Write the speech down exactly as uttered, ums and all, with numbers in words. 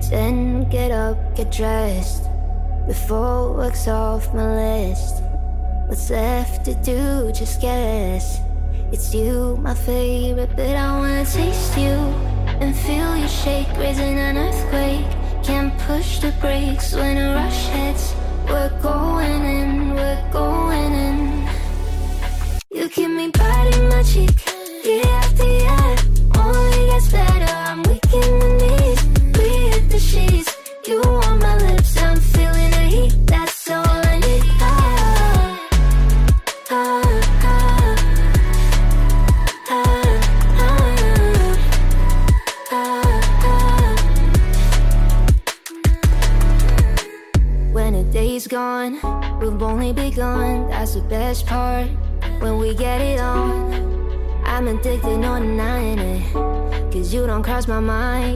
Then get up, get dressed, before work's off my list. What's left to do, just guess. It's you, my favorite, but I wanna taste you and feel you shake, raising an earthquake. Can't push the brakes when a rush hits. We're going in, we're going in. You keep me biting my cheek, year after year. Only gets better, I'm weak in the knees. We hit the sheets, you on my lips, I'm feeling the heat. That's all I need. Ah, ah, ah, ah, ah, ah, ah. When a day's gone, we've only begun. That's the best part, when we get it on. I'm addicted, no denying it, 'cause you don't cross my mind.